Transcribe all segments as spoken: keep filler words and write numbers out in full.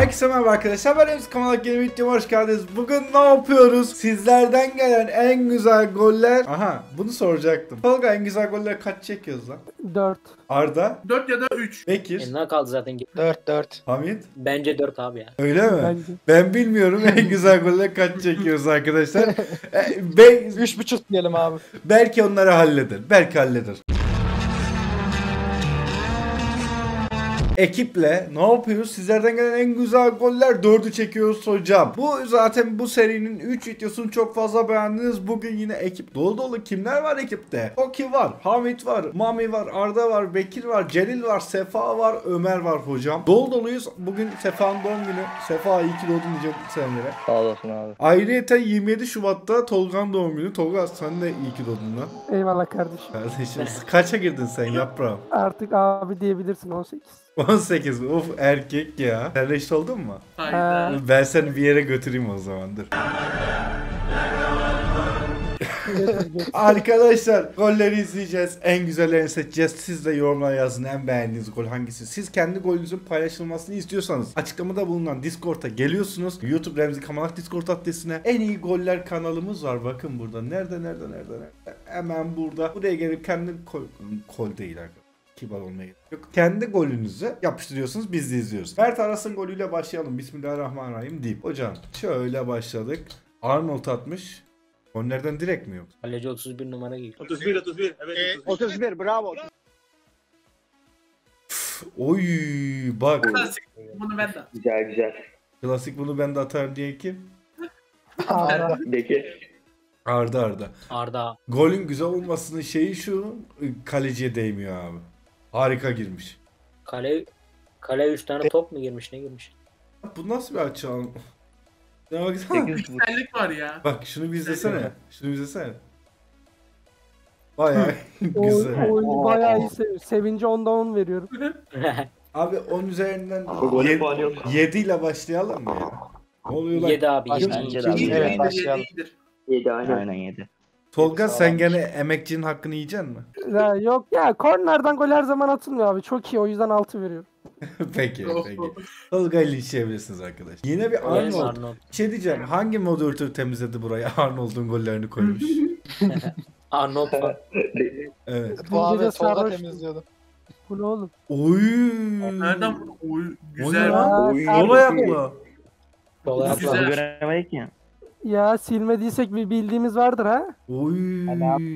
Herkese merhaba arkadaşlar, ben Emz Kamalak, yeni videoma hoş geldiniz. Bugün ne yapıyoruz? Sizlerden gelen en güzel goller. Aha, bunu soracaktım. Tolga, en güzel goller kaç çekiyoruz lan? dört. Arda? dört ya da üç. Bekir? E, ne kaldı zaten? dört dört. Hamit? Bence dört abi ya. Öyle mi? Bence. Ben bilmiyorum en güzel goller kaç çekiyoruz arkadaşlar. E, be- üç buçuk diyelim abi. belki onları halleder. Belki halleder. Ekiple ne yapıyoruz? Sizlerden gelen en güzel goller dördü çekiyoruz hocam. Bu zaten bu serinin üç videosunu çok fazla beğendiniz. Bugün yine ekip dolu dolu. Kimler var ekipte? Toki var, Hamit var, Mami var, Arda var, Bekir var, Celil var, Sefa var, Ömer var hocam. Dolu doluyuz. Bugün Sefa'nın doğum günü. Sefa iyi ki doğdun diyeceğim senlere. Sağ olasın abi. Ayrıca yirmi yedi Şubat'ta Tolga'nın doğum günü. Tolga sen de iyi ki doğdun lan. Eyvallah kardeşim. Kardeşim kaça girdin sen yaprağım? Artık abi diyebilirsin on sekiz. on sekiz mi? Of erkek ya. Sen reşit oldun mu? Hayda. Ben seni bir yere götüreyim o zaman, dur. Arkadaşlar golleri izleyeceğiz. En güzellerini seçeceğiz. Siz de yorumlara yazın en beğendiğiniz gol hangisi. Siz kendi golünüzün paylaşılmasını istiyorsanız açıklamada bulunan Discord'a geliyorsunuz. YouTube Remzi Kamalak Discord adresine. En iyi goller kanalımız var. Bakın burada. Nerede nerede nerede nerede. Hemen burada. Buraya gelip kendi kol, kol değil arkadaşlar. Kibar olmaya gerek yok. Kendi golünüzü yapıştırıyorsunuz, biz de izliyoruz. Mert Aras'ın golüyle başlayalım. Bismillahirrahmanirrahim deyip. Hocam şöyle başladık. Arnold atmış. Onlardan direkt mi yok? Kaleci otuz bir numara giyiyor. otuz bir otuz bir evet Ee, otuz bir bravo. Oy bak. Klasik. Bunu ben de. güzel güzel Klasik bunu ben de atarım diye kim? Ara. peki Arda Arda. Arda. Golün güzel olmasının şeyi şu. Kaleciye değmiyor abi. Harika girmiş. Kale kale üç tane top mu girmiş, ne girmiş? Bu nasıl bir açı al? Ya baksana. Güzellik var ya. Bak şunu bir izlesene. Şunu bir izlesene. Bayağı Oy, güzel. oy, bayağı iyi. sev- Sevince onda on veriyorum. Abi on üzerinden golün puanı yok. yedi ile başlayalım mı ya? Ne oluyor lan? yedi abi. Başla. yedi. Bence de abi. İyidir, Evet, iyidir, başlayalım. iyidir. yedi aynen Aynen yedi. Tolga Sağ sen ol. gene emekçinin hakkını yiyeceksin mi? Ya, yok ya, kornerden gol her zaman atılmıyor abi. Çok iyi, o yüzden altı veriyorum. Peki peki. Tolga ile işleyebilirsiniz arkadaş. Yine bir Yes, Arnold. Arnold. Bir şey diyeceğim. Hangi moderatör temizledi burayı? Arnold'un gollerini koymuş. Arnold falan. Evet. Dün Bu abi gece Tolga sarhoş- temizliyordu. Bu ne oğlum? Oy. Nereden bu? Oy, O ne güzel. lan? Oy. Sol ayakla. Sol ayakla. Güzel. göremedik ya. Ya silmediysek bir bildiğimiz vardır ha. Oy.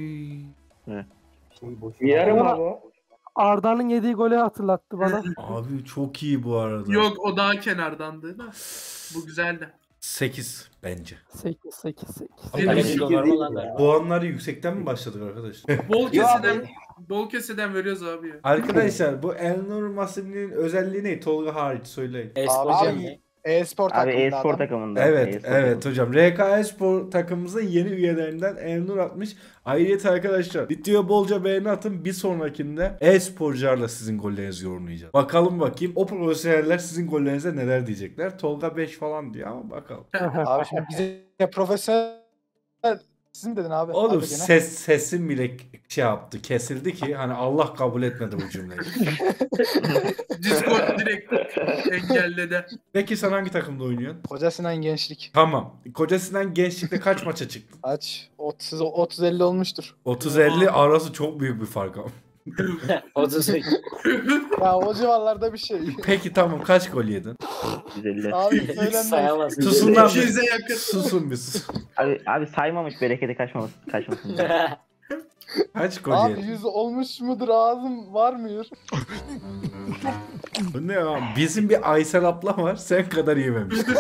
yarım abi o. Arda'nın yediği golü hatırlattı bana. Abi çok iyi bu arada. Yok, o daha kenardandı da. Bu güzeldi. sekiz bence. sekiz sekiz sekiz. Abi, Kaleci biz- dolar mı lan galiba? Puanları yüksekten mi başladık arkadaşlar? Bol keseden, bol keseden veriyoruz abi ya. Arkadaşlar bu Elnur Masimi'nin özelliği ne? Tolga hariç söyleyin. Espor Abi, Cem'i. E-spor Abi takımında e-spor adam. takımında. Evet, E-spor evet takımı. hocam. R K Spor takımımızın yeni üyelerinden Elnur atmış. Ayrıca arkadaşlar videoya bolca beğeni atın. Bir sonrakinde e-sporcularla sizin gollerinizi yorumlayacağız. Bakalım bakayım o profesyoneller sizin gollerinize neler diyecekler. Tolga beş falan diyor ama bakalım. Abi şimdi bize profesyonel sizin dedin abi. Oğlum Abi gene. ses sesim bile şey yaptı, kesildi ki hani Allah kabul etmedi bu cümleyi. Discord direkt engelledi. Peki sen hangi takımda oynuyorsun? Koca Sinan Gençlik. Tamam. Koca Sinan Gençlik'te kaç maça çıktın? Aç. otuz otuz elli olmuştur. otuz elli arası çok büyük bir fark ama. otuz sekiz. Ya o civarlarda bir şey. Peki tamam, kaç gol yedin? yüz elli. Abi Hiç söylenmez. sayamazsın. Susun lan iki yüze bir. yakın. Susun bir sus. Abi, abi saymamış bereketi kaçmasın. kaçmasın diye. Kaç gol Abi yedin? yüz olmuş mudur ağzım var mıdır? Bu ne ya? Bizim bir Aysel abla var. Sen kadar yememiştin.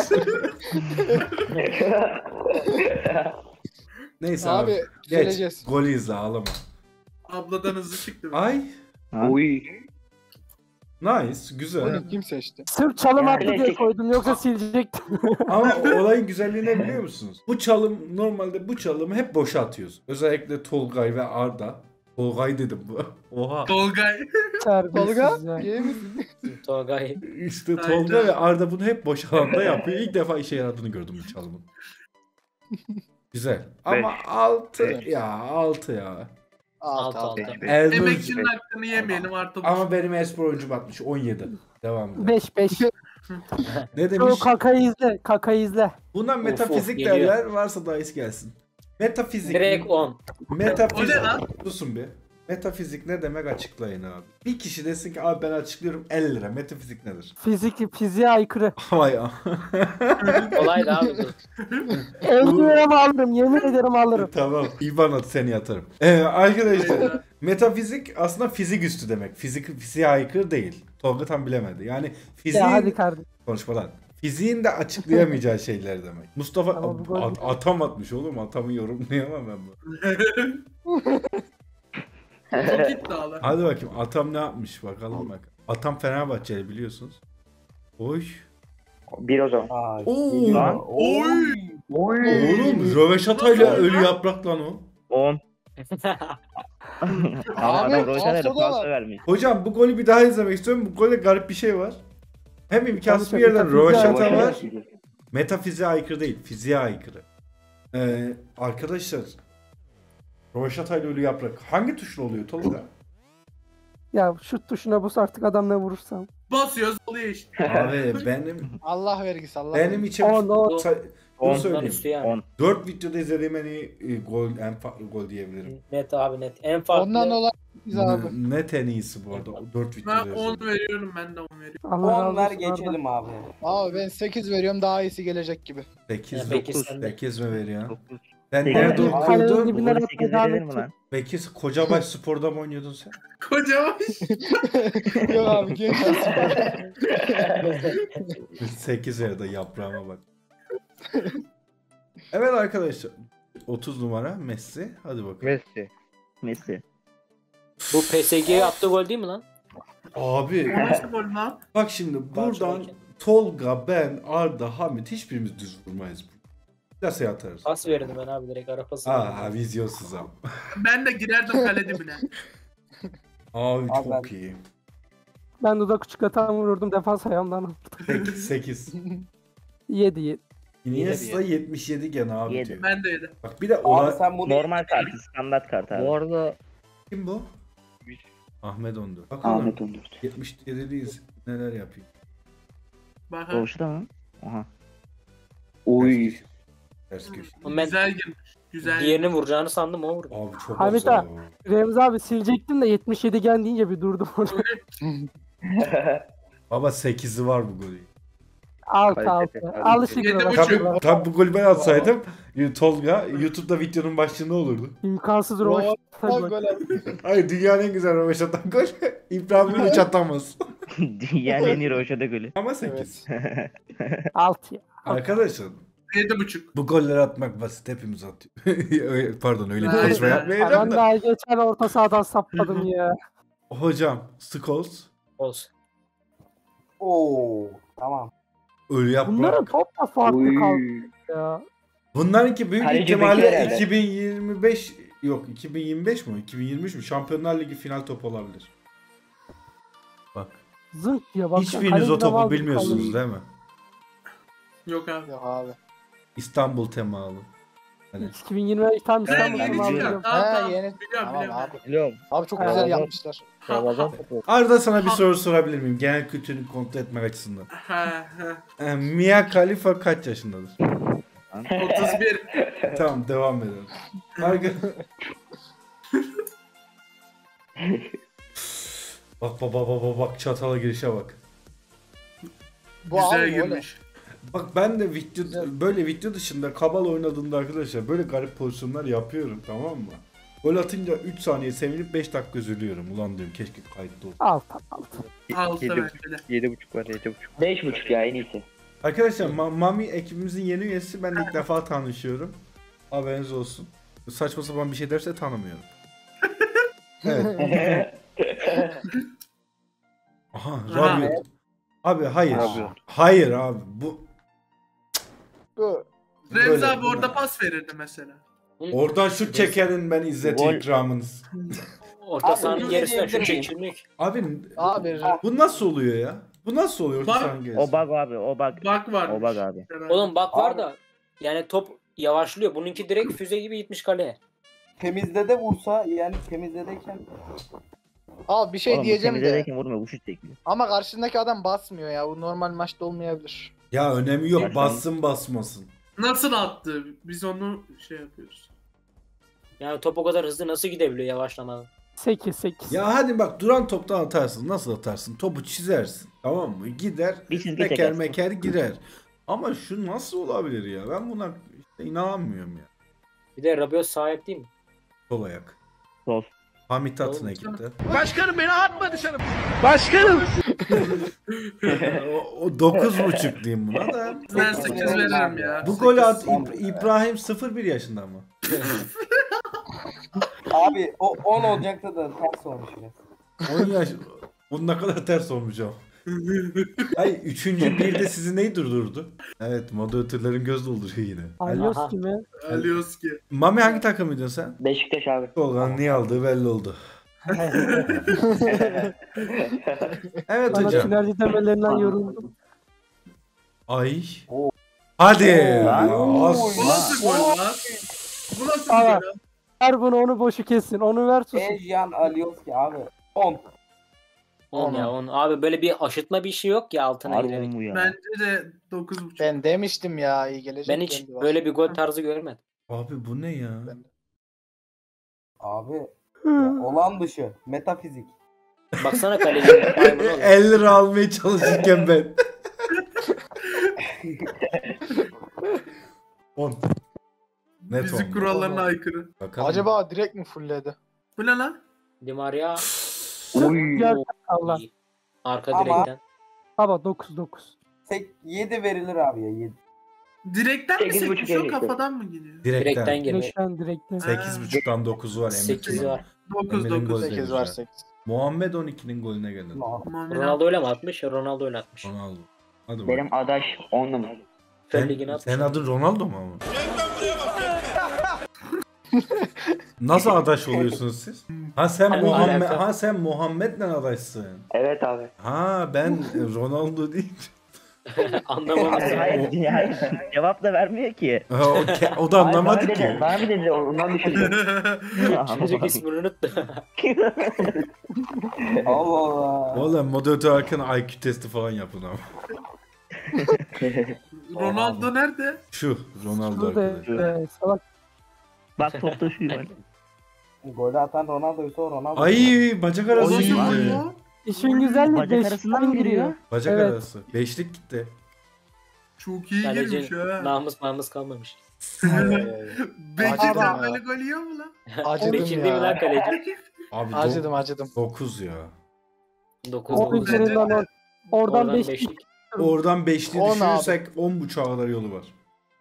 Neyse abi. Abi Geç. geleceğiz. Golü izle, ağlama. Abladan hızlı çıktı. Ay. Ha? Uy. Nice. Güzel. Bunu kim seçti? Sırf çalım Yani attı diye klasik. koydum, yoksa silecektim. Ama olayın güzelliği ne biliyor musunuz? Bu çalım, normalde bu çalımı hep boşa atıyoruz. Özellikle Tolgay ve Arda. Tolgay dedim bu. Oha. Tolgay. Terbiyesiz Tolga ya. iyi misin? Tolgay. İşte Aynen. Tolga ve Arda bunu hep boş alanda yapıyor. İlk defa işe yaradığını gördüm bu çalımın. Güzel. Ama altı Evet. ya, altı ya. Alt Alt alt. alta. Elnur, Emekçinin hakkını yemeyelim artık. ama benim espor oyuncu batmış on yedi. Devam edelim. beş beş. Ne Şu demiş? kakayı izle. Kakayı izle. Buna metafizik geliyor. derler. Varsa da iyisi gelsin. Metafizik. Direkt on. Metafizik. O ne lan? Susun bir. Metafizik ne demek açıklayın abi. Bir kişi desin ki abi ben açıklıyorum elli lira. Metafizik nedir? Fizik, fiziğe aykırı. Ama ya. Kolaydı abi bu. elli lira mı alırım? Yemin ederim alırım. Tamam. İban at seni yatarım. Ee, arkadaşlar metafizik aslında fizik üstü demek. Fizik fiziğe aykırı değil. Tolga tam bilemedi. Yani fiziğin Ya hadi kardeşim. konuşmadan. Fiziğin de açıklayamayacağı şeyler demek. Mustafa Tamam, bu gol at- atam atmış oğlum. Atamı yorumlayamam ben bu. Çok iddialı. Hadi bakayım atam ne yapmış bakalım bak. Atam Fenerbahçeli biliyorsunuz. Oy. Bir o zaman. Ay, Oo. geliyor. Oy. Oğlum röveşatayla ölü yaprak lan o. on. Ama Abi, adam Roşan'a offside pas var. vermiş. Hocam bu golü bir daha izlemek istiyorum. Bu golde garip bir şey var. Hem imkansız Tabii bir yerden tabii, röveşata tabii. var. Metafiziğe aykırı değil. Fiziğe aykırı. Ee, arkadaşlar. Röveşatayla ölü yaprak. Hangi tuşla oluyor Tolga? Ya şut tuşuna bas artık adam ne vurursam. Basıyoruz oluyor işte. Abi benim Allah vergisi Allah. benim vergisi. için On, on. Sa- bunu On. Ondan söyleyeyim. üstü yani. on. dört videoda izlediğim en iyi e, gol, en farklı gol diyebilirim. Net abi net. En farklı. Ondan dolayı biz abi. Ne- Net en iyisi bu arada. dört videoda Ben izledim. on veriyorum, ben de on veriyorum. Allah razı on ver olsun Arda. geçelim abi. Abi ben sekiz veriyorum daha iyisi gelecek gibi. sekiz Ya peki dokuz. sen de. sekiz mi veriyorsun? dokuz. Sen Sekiz. nerede Abi, Kalenin okuyordun? dibine Dokuz, atmaya sekiz devam verilir mi edecek. lan? Peki Kocabaş Spor'da mı oynuyordun sen? Kocaman. Yok abi genç sekiz yerde yaprağıma bak. Evet arkadaşlar. otuz numara Messi. Hadi bakalım. Messi. Messi. Bu P S G'ye attığı gol değil mi lan? Abi Nasıl gol lan? bak şimdi buradan Barcelona. Tolga, ben, Arda, Hamit hiçbirimiz düz vurmayız. Plaseye atarız. Pas verirdim ben abi direkt ara pası. Aa vizyonsuz abi. Ben de girerdim kale dibine. Abi Abi çok ben- iyi. Ben dudak uçuklatan vururdum defans ayağımdan. sekiz sekiz. yedi yedi. Iniesta yetmiş yedi gene abi Yedi. diyor. Ben de yedim. Bak bir de Abi ona... sen bunu Normal kart, standart kart abi. Bu arada Kim bu? Ahmet on dört. Bakalım Ahmet on dört. yetmiş yedideyiz. Neler yapayım? Bak ha, Roş'ta mı? Oha. Oy. Ters köşe. Oğlum ben güzel girmiş. Güzel. diğerini vuracağını sandım o vurdu. Abi çok Hamit güzel. abi. Remzi abi silecektim de yetmiş yedi gen deyince bir durdum orada. Baba sekizi var bu golü. Alt Kaliteli, alt. kaliteli. Alışık Yedi bırak. buçuk. Tabii, tabii bu golü ben atsaydım Tolga YouTube'da videonun başlığında olurdu. İmkansız Normal roş. gol abi. Hayır dünyanın en güzel röveş atan gol. İbrahim'in hiç atamaz. Dünyanın en iyi Roşa'da golü. Ama sekiz. Alt ya. Arkadaşlar Yedi buçuk. bu golleri atmak basit hepimiz atıyor. Öyle- Pardon öyle bir Evet. konuşma Ben yapmayacağım da. daha geçen orta sahadan sapladım ya. Hocam Scholes Olsun. Oo tamam. ölü Bunların yaprak. top da farklı Oy. kaldı ya. Bunlarınki büyük Kaleci ihtimalle Bekir herhalde. iki bin yirmi beş yok iki bin yirmi beş mi? iki bin yirmi üç mü? Şampiyonlar Ligi final topu olabilir. Bak. Zınk diye bak. Hiçbiriniz o topu bilmiyorsunuz değil mi? Yok abi. Yok abi. İstanbul temalı. Hani iki bin yirmi beş tam Ben İstanbul yeni temalı çıkan. diyorum. Tamam He, tamam. yeni- Biliyorum Tamam biliyorum. abi. Biliyorum. Abi çok Evet. güzel yapmışlar. Ramazan topu. Arda sana bir Ha. soru sorabilir miyim? Genel kültürünü kontrol etmek açısından. Ha, ha. Ee, Mia Khalifa kaç yaşındadır? otuz bir. Tamam devam edelim. Arka... bak baba baba bak çatala girişe bak. Bu Güzel abi böyle. girmiş. Bak ben de video böyle video dışında kabal oynadığımda arkadaşlar böyle garip pozisyonlar yapıyorum tamam mı? Gol atınca üç saniye sevinip beş dakika üzülüyorum. Ulan diyorum keşke kayıtlı olsa. Alt alt. Altı Yedi bence de. Yedi buçuk var yedi buçuk. Beş buçuk ya en iyisi. Arkadaşlar Ma- Mami ekibimizin yeni üyesi. Ben de ilk defa tanışıyorum. Haberiniz olsun. Saçma sapan bir şey derse tanımıyorum. Evet. Aha, Rabiot. Abi hayır. Rabiot. Hayır abi. Bu Bu. Remzi Böyle- abi orada pas verirdi mesela. oradan şut çekenin ben İzzet Gol. ikramınız. Orta Abi, sahanın bunu gerisinden şu diyebilir miyim? çekilmiyor ki. Abi Abi. bu nasıl oluyor ya? Bu nasıl oluyor orta Bak- sahanın gerisi? O bug abi, o bug. Bak var. O bug abi. Oğlum bak var Abi. da yani top yavaşlıyor. Bununki direkt füze gibi gitmiş kaleye. Temizde de vursa yani temizledeyken Abi bir şey Oğlum, bu diyeceğim de. temizlerken vurmuyor bu şut çekiyor. Ama karşındaki adam basmıyor ya. Bu normal maçta olmayabilir. Ya önemi yok. Gerçekten. Bassın basmasın. Nasıl attı? Biz onu şey yapıyoruz. Yani top o kadar hızlı nasıl gidebiliyor yavaşlamadan? sekiz sekiz. Ya hadi bak duran toptan atarsın. Nasıl atarsın? Topu çizersin. Tamam mı? Gider. Bir çizgi Meker çekersin. meker girer. Ama şu nasıl olabilir ya? Ben buna işte inanamıyorum ya. Bir de Rabiot sahip değil mi? Sol ayak. Sol. Hamit atın Oğlum, ekipte. Başkanım beni atma dışarı. o, o dokuz buçuk diyeyim buna da. Ben sekiz veririm ya. Bu golü at İb- İbrahim sıfır bir yaşında mı? Abi o on olacaktı da ters olmuş biraz. on yaş. Bu ne kadar ters olmuş o. Ay üçüncü bir de sizi neyi durdurdu? Evet moderatörlerin göz dolduruyor yine. Ayos Aha. gibi. Alioski. Mami hangi takımıydın sen? Beşiktaş abi. Tolga'nın niye aldığı belli oldu. Evet Bana hocam. sinerji demelerinden yoruldum. Ay. Oo. Hadi. Lan. Az- Bu nasıl gol lan? Bu nasıl Aa. gol lan? Ver bunu onu boşu kessin. Onu ver susun. Ejan Alioski abi. on. on ya on. Abi böyle bir aşıtma bir şey yok ya altına Harbi girerek. bu ya. Bence de dokuz buçuk. Ben demiştim ya iyi gelecek. Ben hiç kendi var. böyle bir gol tarzı görmedim. Abi bu ne ya? Abi ya, olan dışı. Metafizik. Baksana kalecinin maymun oldu. elli lira almaya çalışırken ben. on. Net Fizik on. kurallarına aykırı. Bakalım. Acaba direkt mi fullledi? Bu ne lan? Di Maria Uy. Gel Allah. arka Ama- direkten. Baba dokuz dokuz. yedi verilir abi ya yedi. Direkten mi Sekiz buçuk sekmiş o yedi. kafadan mı gidiyor? Direkten Direkten. girmiş. Direkten direkten. sekiz buçuktan dokuz var. Emir sekiz Tuna. var. dokuz Emir'in dokuz. golü. sekiz var sekiz. Muhammed on ikinin golüne geldi. Aman Ronaldo öyle mi atmış? Ronaldo öyle atmış. Ronaldo. Hadi bak. Benim adaş on numara. Sen ligini Sen, atmış. senin adın Ronaldo mu ama? Nasıl adaş oluyorsunuz siz? Ha sen Hani Muhammed alaka? ha sen Muhammed'le adaşsın. Evet abi. Ha ben Ronaldo değil. Anlamamışsın. Hayır, hayır, hayır. Cevap da vermiyor ki. Ha, o, ke- o da anlamadı Hayır, bana ki. dedi, Bana mı dedi ondan düşündüm. Çocuk ismini unuttu. Allah Allah. Oğlum moderatör erken I Q testi falan yapın ama. Ronaldo nerede? Şu Ronaldo Şurada arkadaş. e, salak. Bak top taşıyor. Golü atan Ronaldo'ysa o Ronaldo. Ay bacak O arası nasıl gol gitti. ya? İşin güzelliği Bacak arasından beşten mı giriyor? giriyor. Bacak Evet. arası. Beşlik gitti. Çok iyi girmiş Kaleci ha. namus namus kalmamış. Bekir Acıdım ya. böyle gol yiyor mu lan? Acıdım Bekir değil mi ya. lan kaleci? Abi Acıdım acıdım. dokuz ya. dokuz O dokuz. üzerinden or- oradan Oradan beş. beşlik. Oradan beşli On düşürürsek on buçuğa kadar yolu var.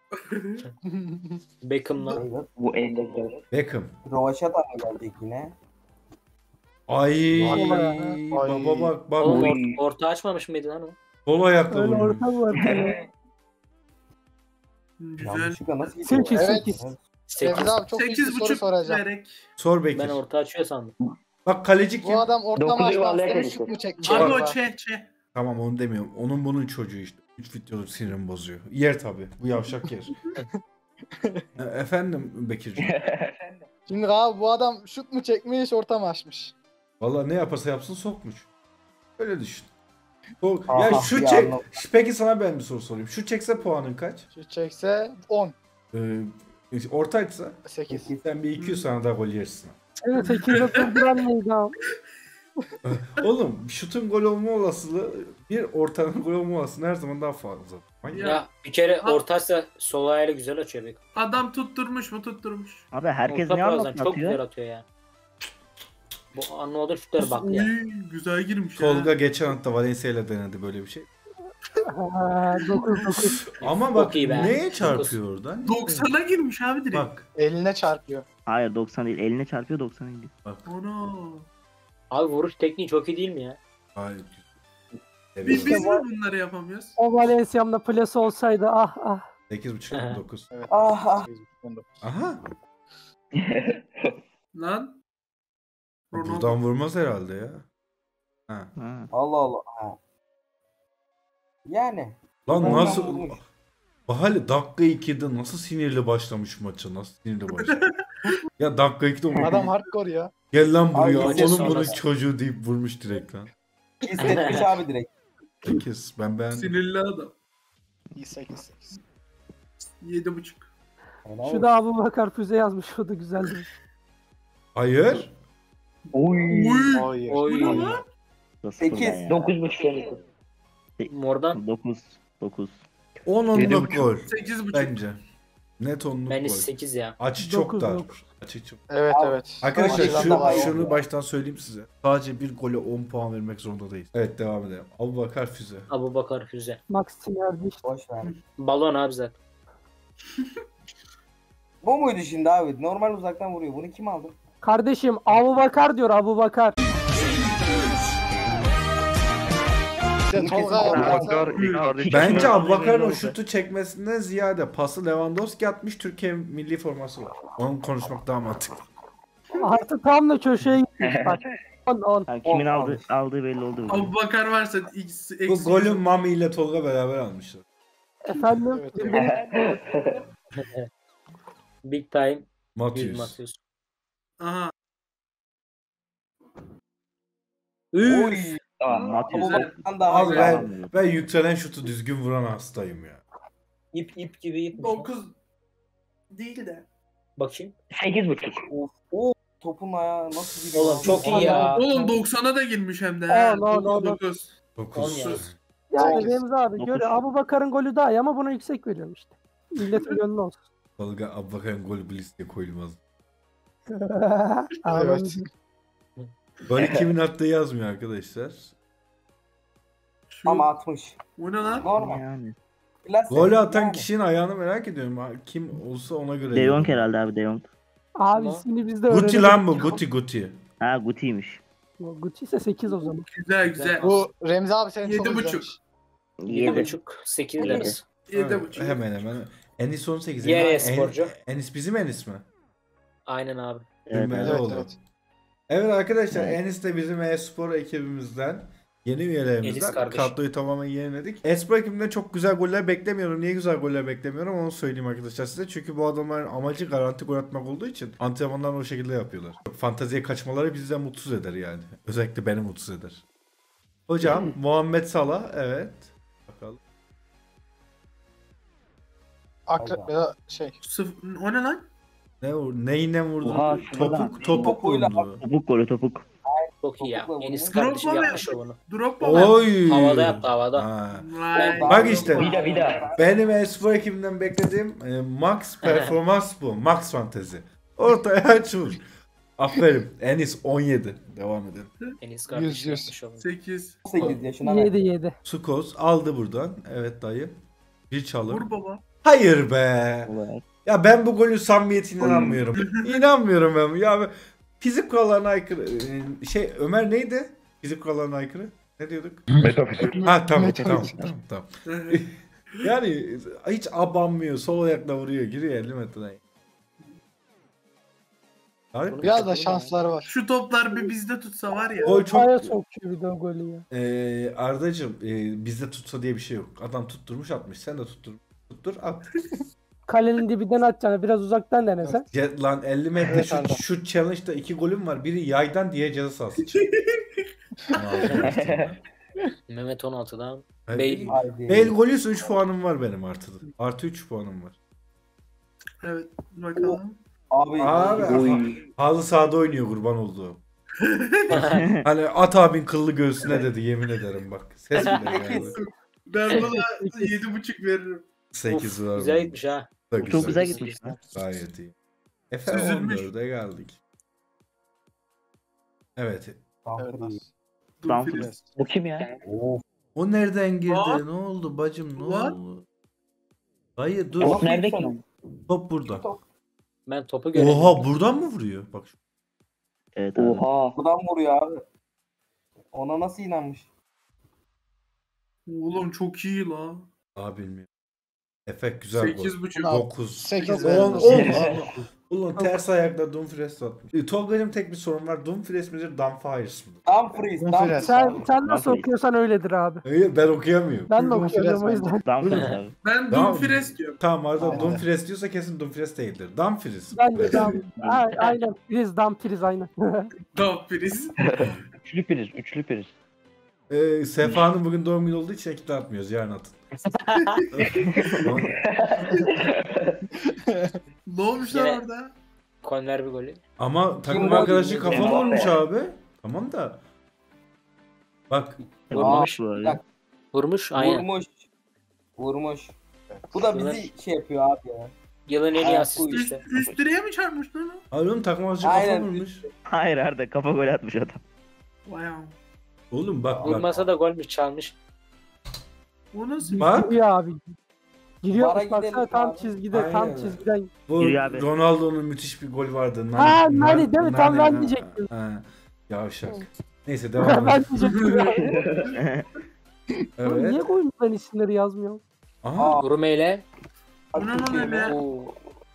Beckham'la. Bu elde güzel. Beckham. Rovaşata mı gelecek yine? Ay, Ay. baba bak bak. Oğlum Oy. or- orta açmamış mıydı lan o? Sol ayakla Öyle vurmuş. ortam var. böyle. Güzel. Yanlışlıkla nasıl gidiyor? Sekiz Evet. sekiz. sekiz. Remzi abi çok iyi bir Sekiz soru buçuk soracağım. vererek. Sor Bekir. Ben orta açıyor sandım. Bak kaleci kim? Bu adam orta Dokuz maçtan yuvarlaya seni çalışıyor. şut mu çekmiş? Abi o acaba? çe çe. Tamam onu demiyorum. Onun bunun çocuğu işte. Üç videoda sinirimi bozuyor. Yer tabi. Bu yavşak yer. E, Efendim Bekirciğim. Şimdi abi bu adam şut mu çekmiş orta mı açmış? Valla ne yaparsa yapsın sokmuş. Öyle düşün. O, Aha, ya şu bir çek. anlam- Peki sana ben bir soru sorayım. Şu çekse puanın kaç? Şut çekse on. Ee, ortaysa sekiz. sen bir iki yüz tane daha gol yersin. Evet sekizde durduran neydi abi? Oğlum şutun gol olma olasılığı bir ortanın gol olma olasılığı her zaman daha fazla. Manyak. Ya. Ya bir kere Ha. ortaysa sol ayağıyla güzel açıyor Beckham. Adam tutturmuş mu tutturmuş. Abi herkes Orta ne birazdan çok güzel anlatıyor? atıyor ya. Bu anladığın şutlara bak ya. Uy, güzel girmiş Tolga ya. geçen hafta Valencia ile denedi böyle bir şey. Ha, dokuz dokuz. Ama bak Çok iyi be. neye çarpıyor oradan? doksana girmiş abi direkt. Bak Eline çarpıyor. Hayır doksan değil. Eline çarpıyor doksan değil. Ana. Abi vuruş tekniği çok iyi değil mi ya? hayır. Biz, biz mi bunları yapamıyoruz? O Valencia'mda plase olsaydı ah ah. sekiz buçuk dokuz. Evet. Ah ah. on dokuz. Aha. Lan. Ronaldo. Buradan vurmaz herhalde ya. Ha. Ha. Allah Allah. Ha. Yani. Lan Oradan nasıl vurmuş. Bahali dakika ikide nasıl sinirli başlamış maça? Nasıl sinirli başlamış? Ya dakika ikide onu Adam hardcore ya. Gel lan buraya. Abi, Onun maçı bunun sonrası. çocuğu deyip vurmuş direkt lan. İstetmiş abi direkt. sekiz. Ben beğendim. Sinirli adam. İyi sekiz sekiz. Yedi buçuk. Şu da Abu Bakar füze yazmış. O da güzeldi. Hayır. Oy. Uy. Hayır. Oy. Bu ne lan? Sekiz. Dokuz buçuk yani. Mordan dokuz. dokuz. on Yedi onluk buçuk. gol. Sekiz buçuk. Bence. Net onluk bence gol. sekiz ya. Açı çok Dokuz, dar. dokuz. Açı çok. Evet Abi, evet. Arkadaşlar Maçtan şu, daha iyi şunu oldu. baştan söyleyeyim size. Sadece bir gole on puan vermek zorunda değiliz. Evet devam edelim. Abu Bakar füze. Abu Bakar füze. Max Sinerdi işte. Boş ver. Balon abi zaten. Bu muydu şimdi abi? Normal uzaktan vuruyor. Bunu kim aldı? Kardeşim Abu Bakar diyor Abu Bakar. Bir de Tolga yaparsa Bence Abu Bakar'ın o şutu çekmesinden ziyade pası Lewandowski atmış, Türkiye milli forması var. Onu konuşmak daha mantıklı. Artı tam da köşeye gitmiş bak. on on. Yani kimin On aldı, almış. aldığı belli oldu. bugün. Abu Bakar varsa x eksi. Bu golü Mami ile Tolga beraber almışlar. Efendim Evet, birbirini- Big time. Yüz Matius. Matius. Aha. Oy. Tamam. Matius. Bu baktan daha Abi iyi. ben, ben yükselen şutu düzgün vuran hastayım ya. İp ip gibi ipmiş. Dokuz değil de. Bakayım. Sekiz buçuk. Of, o topun ayağı nasıl gidiyor? Oğlum çok iyi ya. Oğlum doksana da girmiş hem de. Aa, he. no, no, no. dokuz. dokuz. On ya. Yani Sekiz. Remzi abi Dokuz. göre Abu Bakar'ın golü daha iyi ama buna yüksek veriyorum işte. Milletin gönlü olsun. Tolga Abu Bakar'ın golü bu listeye koyulmaz. Evet. Golü kimin attığı yazmıyor arkadaşlar. Şu, Ama atmış. bu ne lan? Normal. Yani. Klase. Golü atan Yani. kişinin ayağını merak ediyorum. Ha, kim olsa ona göre. De Jong yazarım. herhalde abi De Jong. Abi Ama- ismini biz de Guti öğrenelim. lan bu. Guti Guti. Ha Guti'ymiş. Guti ise sekiz o zaman. Güzel güzel. Bu Remzi abi senin Yedi çok buçuk. güzelmiş. Yedi yedi. buçuk. Sekiz Yedi. deriz. Yedi buçuk. Hemen hemen. Enis on sekiz. Diğer En- e-sporcu. En- Enis bizim Enis mi? Aynen abi. Evet, Bilmem ne Evet oldu. evet. Evet arkadaşlar Evet. Enis de bizim e-spor ekibimizden. Yeni Enis üyelerimizden. kardeş. Kadroyu tamamen yeniledik. E-spor ekibinden çok güzel goller beklemiyorum. Niye güzel goller beklemiyorum onu söyleyeyim arkadaşlar size. Çünkü bu adamların amacı garanti gol atmak olduğu için antrenmanlarını o şekilde yapıyorlar. Fanteziye kaçmaları bizi de mutsuz eder yani. Özellikle beni mutsuz eder. Hocam Muhammed Salah evet. Bakalım. Akrep ya da şey. Sıfır. O ne lan? Ne vur- neyle vurdu? Oha, şuradan. Topuk topuk Topuyla vurdu. Topuk golü topuk. Çok iyi ya. Topukla Enis vurmuş. kardeşim Drogba yapmış o bunu. Drop mu? Oy. Havada yaptı havada. Ha. Vay. Bak işte. Vida vida. Benim e-spor ekibinden beklediğim e, max performans bu. Max fantezi. Ortaya aç vur. Aferin. Enis on yedi. Devam edelim. Enis Yüz, kardeşim yüz. yapmış o bunu. sekiz. on sekiz yaşına ver. yedi yedi. Sukos aldı buradan. Evet dayı. Bir çalım. Vur baba. Hayır be. Olarak. Ya ben bu golün samimiyetine inanmıyorum. İnanmıyorum ben. Ya ben- fizik kurallarına aykırı. e, Şey Ömer neydi? Fizik kurallarına aykırı. Ne diyorduk? Ha tamam Metafizik. tamam tamam. tamam. Yani hiç abanmıyor. Sol ayakla vuruyor. Giriyor elli metreden. Abi, Biraz da şansları var. Şu toplar bir bizde tutsa var ya. gol çok... Aya sokuyor bir de o golü ya. Ee, Ardacığım e, bizde tutsa diye bir şey yok. Adam tutturmuş atmış. Sen de tuttur. Tuttur at. Kalenin dibinden atacaksın. Biraz uzaktan denesen. Ce- lan elli metre Evet, şu, Arda. şu challenge'da iki golüm var. Biri yaydan diye ceza sahası. Mehmet on altıdan. Bale. Bale. Haydi. Bale golüyse üç puanım var benim artıda. Artı üç puanım var. Evet. Bakalım. Abi. Abi Oy. halı sahada oynuyor kurban olduğum. Hani at abin kıllı göğsüne dedi yemin ederim bak. Ses bile geldi. Ben buna yedi buçuk veririm. sekiz var. Güzel bunun. gitmiş ha. Da Çok güzel gitmiş lan. Gayet iyi. Efe on Süzülmüş. dörde geldik. Evet. Evet. Dur, Tamam. Filiz. Bu kim ya? Of. O nereden girdi? What? Ne oldu bacım? Ne What? oldu? Hayır dur. Top nerede ki? Top burada. Ben topu göremiyorum. Oha buradan mı vuruyor? Bak. Evet abi. Oha. Buradan vuruyor abi. Ona nasıl inanmış? Oğlum çok iyi la. Daha bilmiyorum. Efekt güzel gol. Sekiz buçuk. Abi, dokuz. sekiz on, verdim. on. Ulan ters ayakla Dumfries atmış. E, Tolga'cığım tek bir sorun var. Dumfries midir, Dumfries midir? Dumfries. Dumfries. Dumfries. Sen, sen nasıl Dumfries. okuyorsan öyledir abi. Hayır ben okuyamıyorum. Ben de Dumfries okuyorum o bence. yüzden. Dumfries abi. Ben Tamam. Dumfries diyorum. Tamam arada Aynen. Dumfries diyorsa kesin Dumfries değildir. Dumfries. Ben de dam. A- Aynen. Priz, dam, priz aynen. Dumfries. Üçlü priz. Üçlü priz. Ee, Sefa'nın bugün doğum günü olduğu için ekip atmıyoruz. Yarın atın. Ne olmuş lan Yine- orada? Korner bir golü. Ama takım Kim arkadaşı var? kafa Kim var? vurmuş abi. Tamam da. Bak. Vurmuş. Aa, Böyle. bir dakika, Vurmuş aynen. Vurmuş. Vurmuş. Bu da bizi şey yapıyor abi ya. Yılın en iyi Ayak asisti bu Üst, işte. üst direğe mi çarpmış lan o? Abi oğlum takım arkadaşı kafa Aynen. vurmuş. Hayır Arda kafa gol atmış adam. Vay am. Oğlum bak bak. Vurmasa da golmüş çalmış. O nasıl bir Bak. Giriyor abi. Giriyor Vara baksana gidelim tam abi. çizgide, tam Aynen. çizgiden. Bu Yürü abi. Ronaldo'nun müthiş bir gol vardı. Ha, Nani değil mi? Tam ben diyecektim. Ha, yavşak. Neyse devam Ben edelim. diyecektim ya. Oğlum Evet. niye oyuncuların isimleri yazmıyor? Aha. Rumeyle. Bu ne lan öyle? Oo.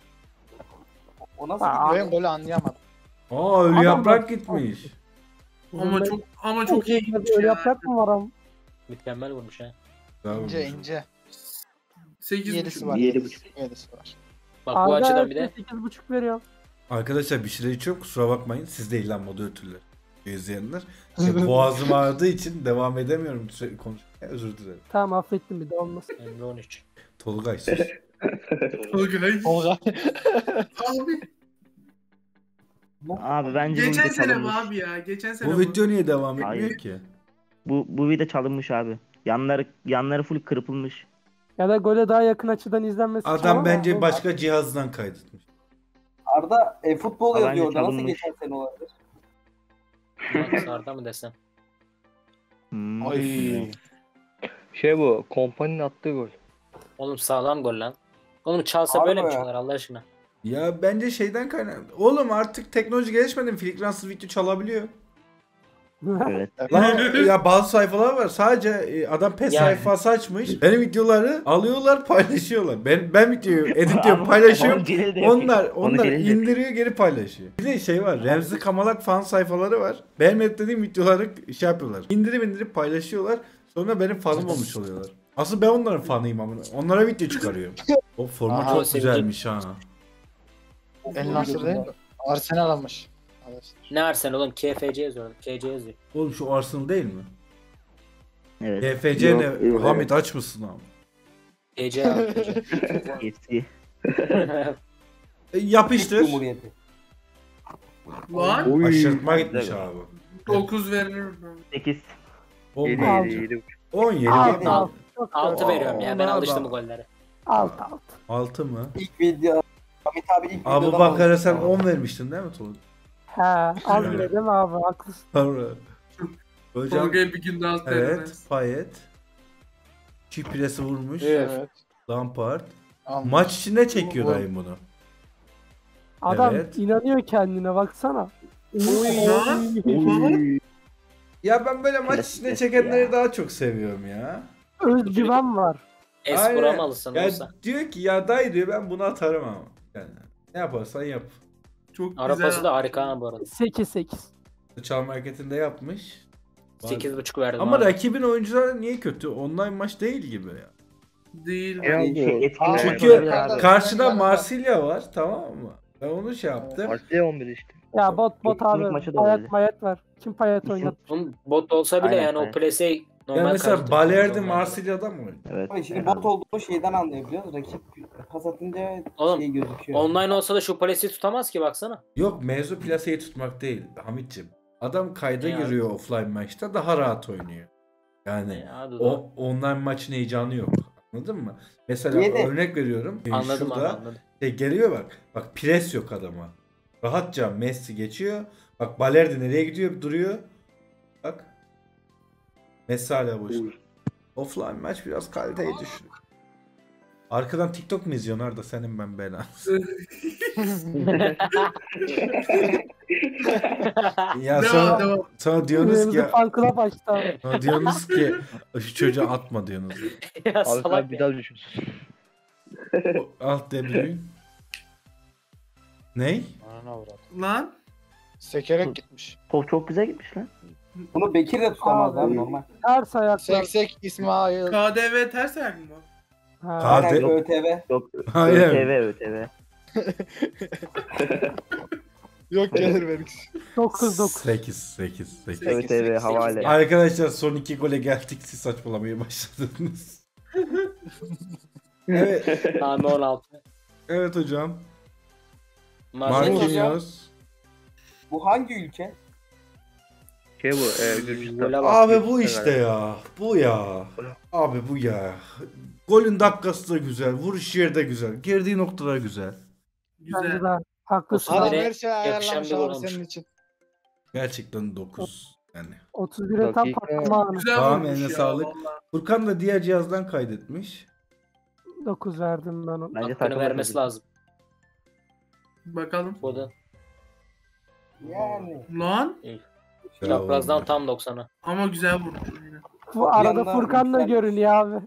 O nasıl Aa, gidiyor? Ben golü anlayamadım. Aa ölü Adam yaprak bak- gitmiş. Ama çok ama çok iyi gitmiş Öyle ya. yapacak mı var ama? Mükemmel vurmuş ha. Bravo. İnce ince. sekiz Yedisi buçuk. var. Yedi Yedisi, yedisi var. Bak bu açıdan bir de. sekiz buçuk veriyor. Arkadaşlar bir şeyler içiyorum kusura bakmayın. Siz değil lan moderatörler. İzleyenler. İşte boğazım ağrıdığı için devam edemiyorum sürekli konuşmaya. Özür dilerim. Tamam affettim bir de olmaz. Emre on üç. Tolgay sus. Tolgay. Tolga. Abi. Abi bence bu Geçen video sene mi çalınmış. abi ya? Geçen sene Bu bu. video niye devam etmiyor Hayır. ki? Bu bu video çalınmış abi. Yanları yanları full kırpılmış. Ya da gole daha yakın açıdan izlenmesi için Adam ama- bence başka cihazdan kaydetmiş. Arda e, futbol Bence yazıyor orada. Nasıl çalınmış. geçen sene olabilir? Sarda mı desem? Hmm. Ay. Şey bu. Kompaninin attığı gol. Oğlum sağlam gol lan. Oğlum çalsa Harbi böyle mi ya. çalar Allah aşkına? Ya bence şeyden kaynak. Oğlum artık teknoloji gelişmedi mi? Filigransız video çalabiliyor. Evet. Lan ya bazı sayfalar var sadece e, adam pes Yani. sayfası açmış. Benim videoları alıyorlar paylaşıyorlar. Ben ben videoyu editliyorum paylaşıyorum. Onu Celil de yapıyor. Onlar Onu onlar Celil de yapıyor. indiriyor geri paylaşıyor. Bir de şey var. Remzi Kamalak fan sayfaları var. Benim editlediğim videoları şey yapıyorlar. İndirip indirip paylaşıyorlar. Sonra benim fanım olmuş oluyorlar. Asıl ben onların fanıyım ama. Onlara video çıkarıyorum. O forma Aha, çok sevecek. güzelmiş ha. El Nasır değil mi? Arsenal almış. Evet. Ne Arsenal oğlum? K F C yazıyor. K C yazıyor. Oğlum şu Arsenal değil mi? Evet. K F C Yok, ne? yok, Hamit aç mısın abi? K C abi. K C. Eski. E, yapıştır. Cumhuriyeti. Lan Aşırtma gitmiş abi. dokuz veririm ben. sekiz. on Yedi, yedi. yedi, yedi. on yedi. Alt abi. alt. Çok altı güzel. veriyorum ya. Ben Aa, alıştım bu bak. gollere. Alt alt. altı mı? İlk video. Hamit abi ilk Abu videodan Bakar'a almış. sen on vermiştin değil mi Tolga? He az bile değil mi abi? Haklısın. Sonra. Hocam Tolga'ya bir gün daha evet vermez. Payet. Çift presi vurmuş. Evet. Lampard. Almış. Maç içinde çekiyor Bu- dayım bunu. Adam Evet. inanıyor kendine baksana. Lan. Ya ben böyle maç Klasik içinde eski çekenleri ya. daha çok seviyorum ya. Özgüven var. Espora Aynen. malısın Ya olsa. diyor ki ya dayı diyor ben bunu atarım ama. Yani ne yaparsan yap. Çok Arapası güzel. da harika ha bu arada. sekiz sekiz. Çalma hareketinde yapmış. sekiz buçuk verdim Ama abi. rakibin oyuncuları niye kötü? Online maç değil gibi ya. Değil. Ya bu. Şey, etkinlik Çünkü yapıyorlar abi. karşıda Marsilya var tamam mı? Ben onu şey yaptım. Marsilya on bir işte. Ya bot bot Etkinlik abi. maçı da öyle. Payet mayet var. Kim payet oynat? Oğlum bot olsa bile Aynen, yani aynen. o plase normal Ya mesela kalite. Balerdi Normal. Marsilya'da mı oynuyor? Evet. Abi şimdi herhalde. bot olduğunu şeyden anlayabiliyoruz. Rakip pas atınca Oğlum, şey gözüküyor. Online olsa da şu plase'i tutamaz ki baksana. Yok mevzu plaseyi tutmak değil Hamit'ciğim. Adam kayda Ya. giriyor offline maçta daha rahat oynuyor. Yani Ya, hadi o online maçın heyecanı yok. Anladın mı? Mesela Yedi. örnek veriyorum. Ee, Anladım abi Şurada anladım. şey geliyor bak. Bak pres yok adama. Rahatça Messi geçiyor. Bak Balerdi nereye gidiyor duruyor. Bak. Messi hala boşta. Offline maç biraz kaliteyi düşürüyor. Arkadan TikTok mu izliyorsun Arda senin ben belanı. Ya Devam sonra, devam. sonra diyorsunuz ki Remzi ya, fan club açtı abi. sonra diyorsunuz ki şu çocuğa atma diyorsunuz. ya Abi salak sen bir ya. daha düşün. O- Alt debriyün. Ney? Anana uğradı. Lan. Sekerek gitmiş. Top çok güzel gitmiş lan. Bunu Bekir de tutamaz Abi. abi normal. Ters ayaklar. Seksek İsmail. K D V ters ayak mı bu? Ha. Hadi. Aynen ÖTV. Yok. Aynen. ÖTV ÖTV. Yok gelir Berix. dokuz dokuz. sekiz sekiz sekiz. ÖTV havale. Arkadaşlar son iki gole geldik, siz saçmalamaya başladınız. Evet, Name on altı. evet hocam. Marquinhos. Marquinhos. Bu hangi ülke? Şey bu. E, Gürcistan. Gole bak. Abi bu işte ya. Bu ya. Abi bu ya. Golün dakikası da güzel. Vuruş yeri de güzel. Girdiği noktalar güzel. Bence Güzel. de haklısın. Adam Abi, her şeyi ayarlamış yakışan bir abi olmuş. senin için. Gerçekten dokuz. Yani. otuz bire tam Dakika. patlama anı. Güzel Tamam, vurmuş eline ya, sağlık. vallahi. Furkan da diğer cihazdan kaydetmiş. dokuz verdim ben ona. Bence Hakkını takım vermesi ödülü. lazım. Bakalım. Bu da. Yani. Lan. Çaprazdan tam doksan'a. Ama güzel vurmuş. Bu arada yandan Furkan da yükselmiş. görünüyor abi.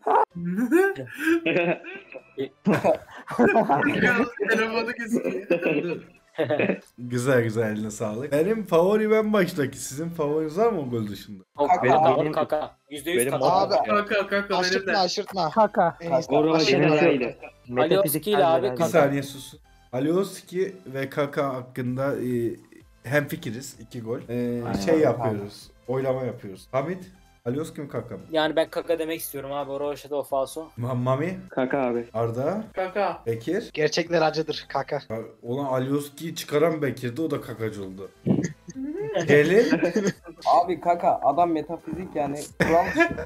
Telefonu gözüküyor. Güzel güzel, eline sağlık. Benim favori ben baştaki. Sizin favoriniz var mı o gol dışında? O Kaka. kaka, Benim- kaka. yüzde yüz Benim kaka. Abi Kaka kaka benim aşırtma de. aşırtma. Kaka. En iyisi. Goro Aşırtma. benim şöyle. Alioski ile abi Bir kaka. saniye susun. Alioski ve Kaka hakkında e, hemfikiriz. iki gol. E, Aynen. şey yapıyoruz. Oylama yapıyoruz. Hamit, Alioski mi Kaka mı? Yani ben kaka demek istiyorum abi. O Roşa'da o falso. Ma- Mami, Kaka abi. Arda, Kaka. Bekir. Gerçekler acıdır kaka. Ya, Olan Alioski'yi çıkaran Bekir'di, o da kakacı oldu. Celil, Abi kaka adam metafizik yani. Kural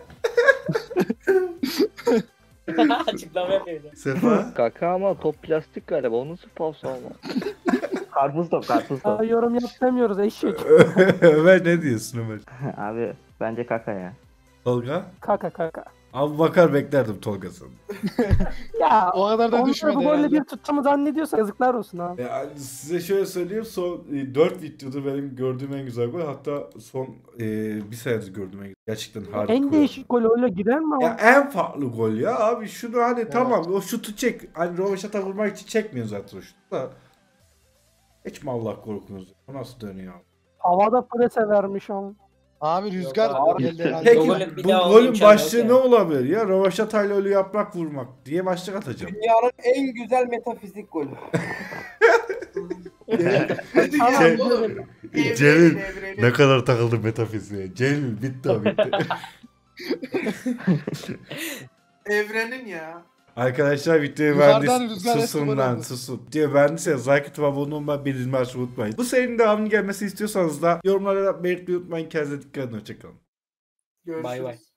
Açıklama yapıyor. Sefa. Kaka ama top plastik galiba. O nasıl falso ama? Karpuz top karpuz top. Aa, yorum yap demiyoruz eşek. Ömer ne diyorsun Ömer? Abi bence kaka ya. Tolga? Kaka kaka. Abi bakar beklerdim Tolga'sını. Ya O kadar da onları düşmedi bu golle herhalde. bir tuttuğumu zannediyorsa yazıklar olsun abi. Yani size şöyle söyleyeyim, son dört videoda benim gördüğüm en güzel gol, hatta son e, bir senedir gördüğüm en güzel. Gerçekten harika. En değişik gol öyle girer mi abi? Ya en farklı gol ya abi, şunu hani tamam o şutu çek, hani rovaşata vurmak için çekmiyor zaten o şutu da. Hiç mi Allah korkunuz? O nasıl dönüyor abi? Havada prese vermiş ama. Abi rüzgar abi. geldi herhalde. Peki O golün bir bu daha olma golün imkanı başlığı yok ne yani. olabilir ya? Rovaşatayla ölü yaprak vurmak diye başlık atacağım. dünyanın en güzel metafizik golü. Tamam, Şey- dedim. Celil, Evrenin- ne kadar takıldı metafiziğe. Celil bitti o bitti. Evrenin ya. Arkadaşlar videoyu Yukarıdan beğendiyseniz rüzgar esti susun lan bırakın. susun. Videoyu beğendiyseniz like atıp abone olmayı, bildirim açmayı unutmayın. Bu serinin devamının gelmesini istiyorsanız da yorumlara belirtmeyi unutmayın. Kendinize dikkat edin. Hoşçakalın. Görüşürüz. Bay bay.